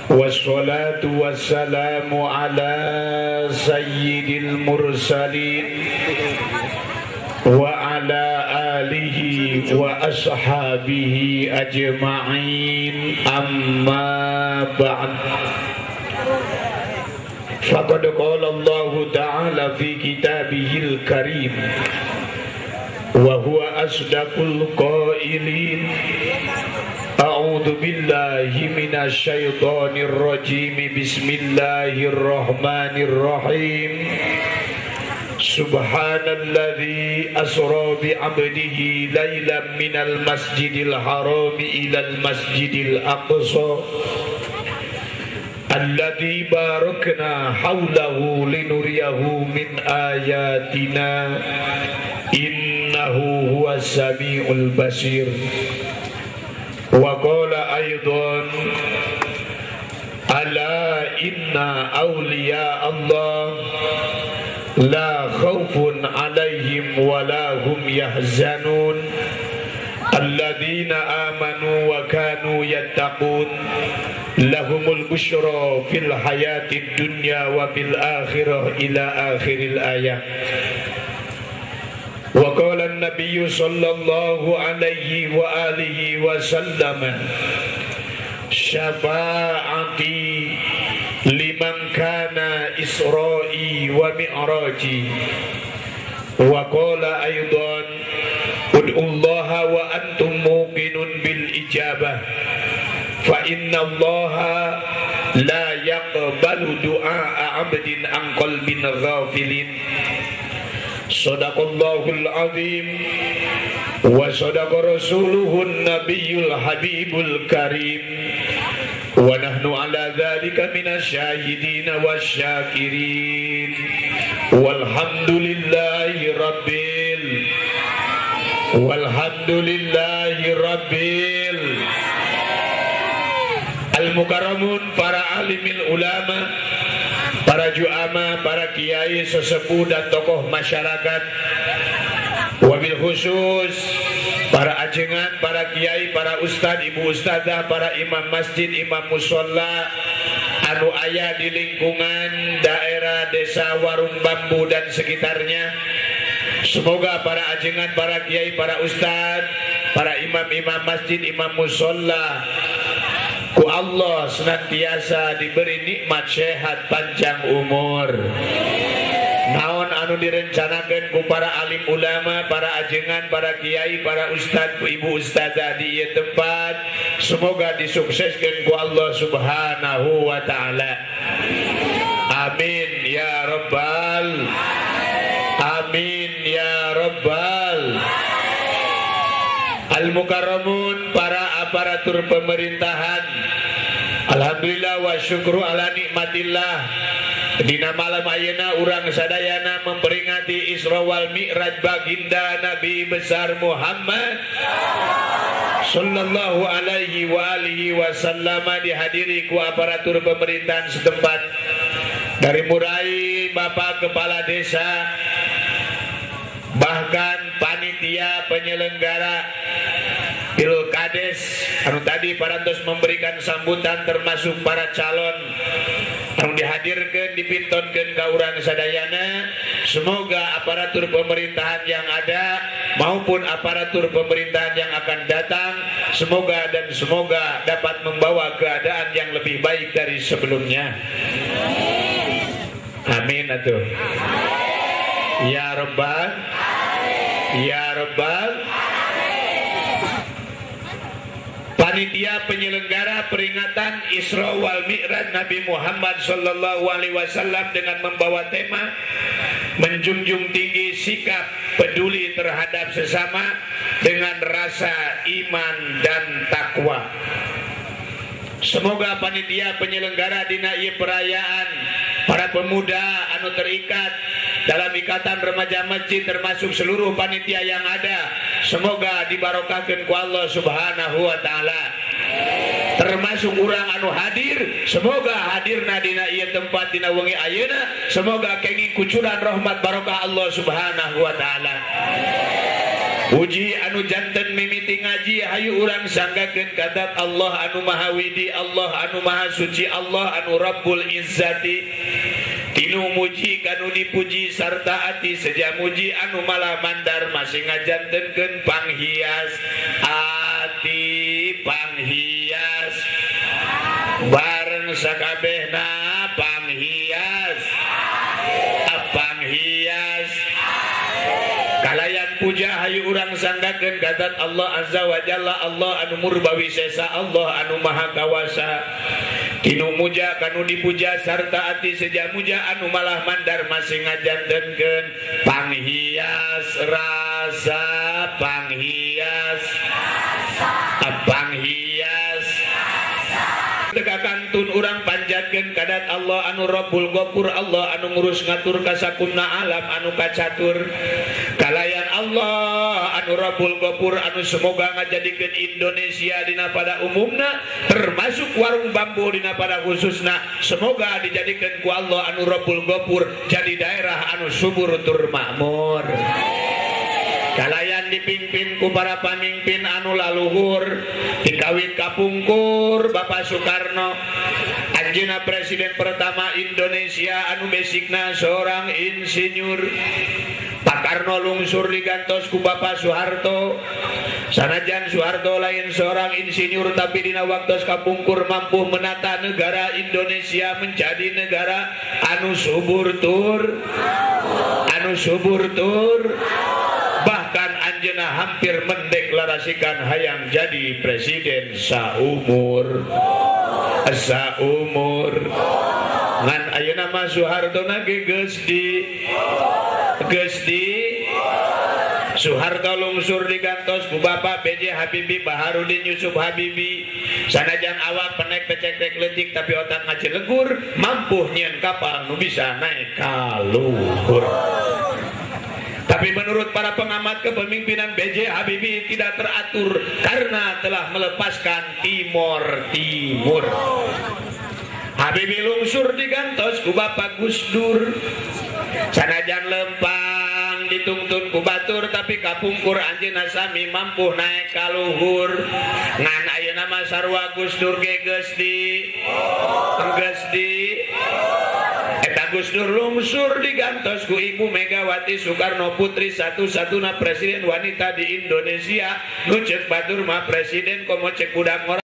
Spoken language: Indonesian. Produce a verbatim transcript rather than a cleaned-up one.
wassalatu wassalamu ala sayyidil mursalin wa ala alihi wa ashabihi ajma'in, amma ba'd. Faqad qala Allah ta'ala fi kitabihil karim wa huwa asdaqul qailin. A'udzu billahi minasy syaithanir rajim. Bismillahirrahmanirrahim. Subhanalladzi asra bi 'abdihi lailan minal masjidil haram ilal masjidil aqsa alladzi barakna haulahu linuriyahu min ayatina innahu huwas samiul basir. Wa qala aidan ala inna awliya Allah la khawfun alaihim wa la hum yahzanun alladzina amanu wa kanu yattaqun lahumul busyra fil hayatid dunya wa fil akhirah ila akhiril ayat. Wa qala an-nabiy sallallahu alaihi wa alihi wa sallam syafa'ati liman kana isra'i wa mi'raji. Wa qala aidan ud'ullaha wa antum muqinun bil ijabah fa innallaha la yaqbalu du'a 'abdin an qalbin ghafilin. Sadaqallahul azim wa sadaqa rasuluhun nabiyyul habibul karim wa nahnu ala dzalika minasyahidin wasyakirin walhamdulillahi rabbil walhamdulillahi rabbil al-mukarramun, para alimil ulama, para juama, para kiai, sesepuh dan tokoh masyarakat, wabil khusus para ajengan, para kiai, para ustad, ibu ustadzah, para imam masjid, imam musola anu aya di lingkungan daerah desa Warung Bambu dan sekitarnya. Semoga para ajengan, para kiai, para ustad, para imam-imam masjid, imam musola ku Allah senantiasa diberi nikmat sehat panjang umur. Naon anu direncanakeun ku para alim ulama, para ajengan, para kiai, para ustad, ibu ustadzah di ieu tempat, semoga disukseskeun ku Allah Subhanahu wa taala. Amin ya rabbal amin ya rabbal al-mukarramun, para aparatur pemerintahan. Alhamdulillah wa syukru ala nikmatillah. Dina malam ayeuna urang sadayana memperingati Isra wal Mi'raj baginda Nabi besar Muhammad sallallahu alaihi wa alihi wasallam, dihadiri ku aparatur pemerintahan setempat, dari mulai Bapak Kepala Desa, bahkan panitia penyelenggara Pilkades anu tadi parantos memberikan sambutan, termasuk para calon anu dihadirkan, dipintonkeun ka urang sadayana. Semoga aparatur pemerintahan yang ada maupun aparatur pemerintahan yang akan datang, semoga dan semoga dapat membawa keadaan yang lebih baik dari sebelumnya. Amin atuh. Ya Rabbal Ya Rabbal. Panitia penyelenggara peringatan Isra wal Mi'raj Nabi Muhammad sallallahu alaihi wasallam dengan membawa tema menjunjung tinggi sikap peduli terhadap sesama dengan rasa iman dan takwa. Semoga panitia penyelenggara dina ieu perayaan, para pemuda anu terikat dalam ikatan remaja masjid, termasuk seluruh panitia yang ada, semoga dibarokahkeun ku Allah Subhanahu wa taala. Termasuk urang anu hadir, semoga hadirna dina ieu tempat dina wengi ayeuna, semoga kenging kucuran rahmat barokah Allah Subhanahu wa taala. Puji anu janten mimiti ngaji hayu urang sanggakeun kadat Allah anu maha widi, Allah anu maha suci, Allah anu Rabbul Izzati. Tinu muji kanu dipuji sarta ati seja muji anu malah mandar masih ngajantenkeun panghias ati panghias bareng sakabehna panghias panghias kalayan puja hayu urang sanggakeun kadat Allah azza wa jalla, Allah anu murbawi sesa, Allah anu maha kawasa. Tinu muja kanu dipuja sarta ati seja muja anu malah mandar masih ngajantenkeun panghias rasa panghias panghias tegakantun urang panjatkeun kadat Allah anu Rabbul Ghafur, Allah anu ngurus ngatur kasakumna alam anu kacatur. Kalayan Allah anu Rabbul Ghafur anu semoga ngajadikeun Indonesia dina pada umumna termasuk warung bambu dina pada khususna semoga dijadikeun ku Allah anu Rabbul Ghafur jadi daerah anu subur tur makmur. Kalayan dipimpin ku para pamimpin anu laluhur dikawin kapungkur Bapak Soekarno, anjeunna presiden pertama Indonesia anu besikna seorang insinyur. Pak Karno lungsur digantos ku Bapak Soeharto. Sanajan Soeharto lain seorang insinyur tapi dina waktos kapungkur mampu menata negara Indonesia menjadi negara anu subur tur anu subur tur bahkan anjeunna hampir mendeklarasikan hayang jadi presiden saumur saumur ngan ayeuna mah Soeharto na ge geus di geus di Soeharto lungsur digantos ku Bapak B J Habibie Baharudin Yusuf Habibie. Sanajan awak penek pecek-pecek letik tapi otak ngacelegur mampu nyieun kapal nu bisa naik ka luhur. Tapi menurut para pengamat kepemimpinan B J Habibie tidak teratur karena telah melepaskan Timor Timur. Habibie lungsur digantos ku Bapak Gus Dur. Sanajan lempang ditungtun ku batur tapi kapungkur anjeunna sami mampu naik ka luhur. Ngan ayeuna mah sarua Gus Dur ge geus di geus di eta Gus Dur lungsur digantos ku Ibu Megawati Soekarno Putri satu-satuna presiden wanita di Indonesia. Nu ceuk batur mah presiden komo cek budak